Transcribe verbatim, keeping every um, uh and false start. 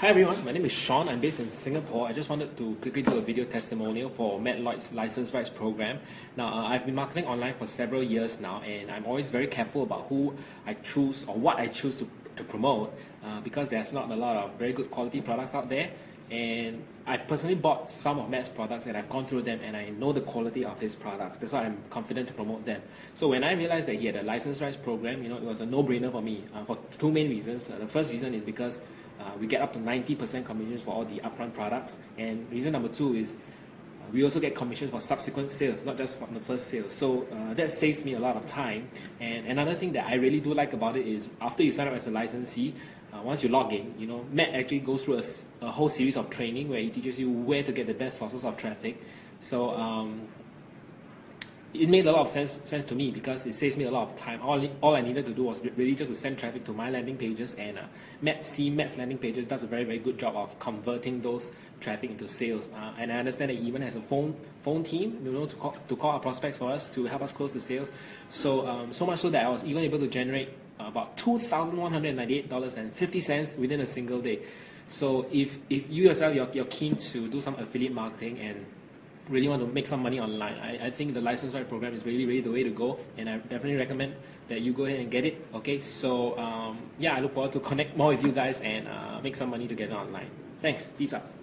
Hi everyone, my name is Sean. I'm based in Singapore. I just wanted to quickly do a video testimonial for Matt Lloyd's License Rights Program. Now, uh, I've been marketing online for several years now, and I'm always very careful about who I choose or what I choose to, to promote uh, because there's not a lot of very good quality products out there. And I've personally bought some of Matt's products and I've gone through them and I know the quality of his products. That's why I'm confident to promote them. So when I realized that he had a license rights program, you know, it was a no-brainer for me uh, for two main reasons. Uh, the first reason is because uh, we get up to ninety percent commissions for all the upfront products. And reason number two is uh, we also get commissions for subsequent sales, not just from the first sale. So uh, that saves me a lot of time. And another thing that I really do like about it is after you sign up as a licensee, Uh, once you log in, you know, Matt actually goes through a, a whole series of training where he teaches you where to get the best sources of traffic. So um, it made a lot of sense sense to me because it saves me a lot of time. All, all I needed to do was really just to send traffic to my landing pages, and uh, Matt's team, Matt's landing pages does a very, very good job of converting those traffic into sales. Uh, and I understand that he even has a phone phone team, you know, to call, to call our prospects for us to help us close the sales. So um, so much so that I was even able to generate about two thousand one hundred ninety-eight dollars and fifty cents within a single day. So if if you yourself you're, you're keen to do some affiliate marketing and really want to make some money online, I, I think the license right program is really really the way to go, and I definitely recommend that you go ahead and get it. Okay, so um, yeah, I look forward to connect more with you guys and uh, make some money together online. Thanks. Peace out.